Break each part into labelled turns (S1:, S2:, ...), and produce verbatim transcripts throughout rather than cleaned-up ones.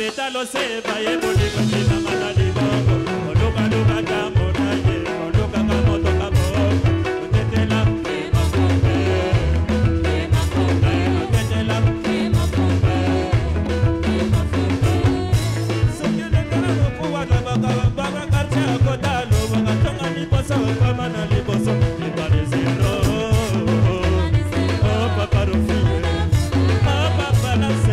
S1: beta lo sepa ye boli bachina mana libongo oluka luka jambo na ye oluka kamoto kamoto tetela emafumbe emafumbe tetela emafumbe emafumbe sokele kana no kuwa baba baba karcha kotalo baba tonga liboso kama na liboso ibale zero oh papa rofi oh papa lase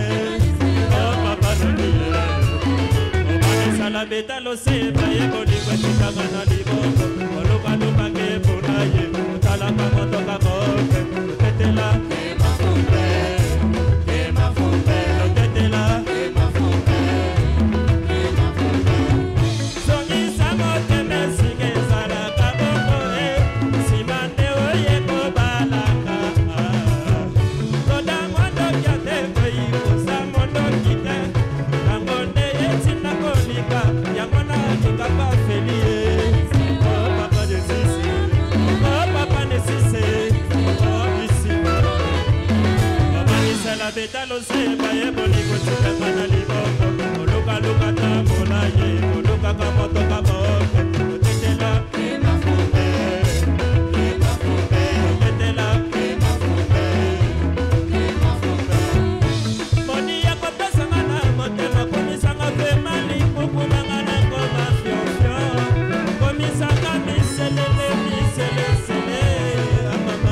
S1: la beta lo sepa ye boli bachina mana libongo oluka luka ke puna ye utala kamoto kamoto tetela emafumbe emafumbe tetela emafumbe emafumbe songi samote mesinge sala kaboko e simande oye ko balaka koda mondo kyate ko ikusa mondo kite nangonde yetina kolika yamona kikapa felie oh papa de sisi oh papa de sisi oh bisi mama ni sala beta lo sepa ye boli kotika mana libongo oluka luka tamola ye oluka kamoto kamoto tetela emafumbe emafumbe tetela emafumbe emafumbe moni ya kopesa ngana motema komisanga pe mali kukumanga na ngoma fiofio komisanga miselele miselesele amama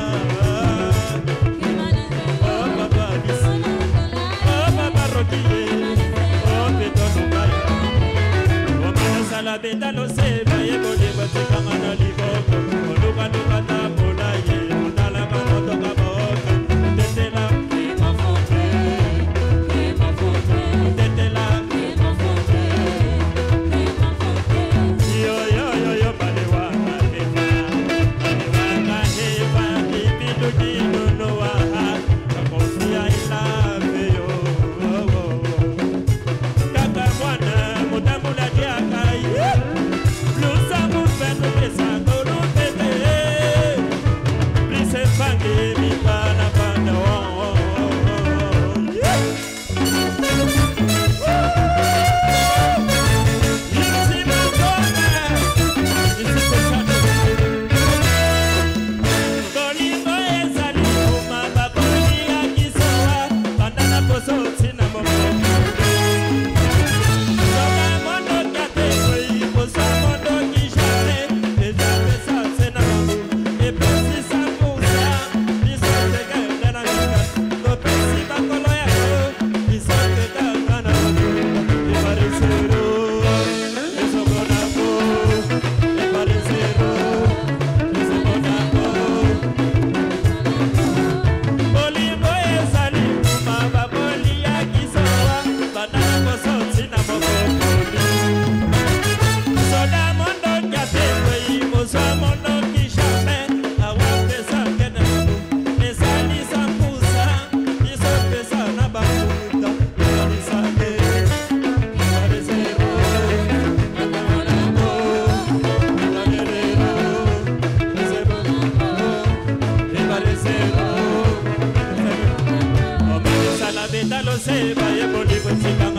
S1: oh papa disi oh papa rokiye oh petono kaya oh mana sala beta lo sepa ye boli batika mana liboko oluka luka tamola ye utala kamoto kamoto tetela emafumbe emafumbe tetela emafumbe emafumbe yo yo yo yo balewa balewa balewa kahewa ibidu dino noa kakofia ilave yo kaka mwana mutamula diaka ye lusa mufenu pesa kono pete plise fange mi pana pana oh yeah lo sepa ye boli bachina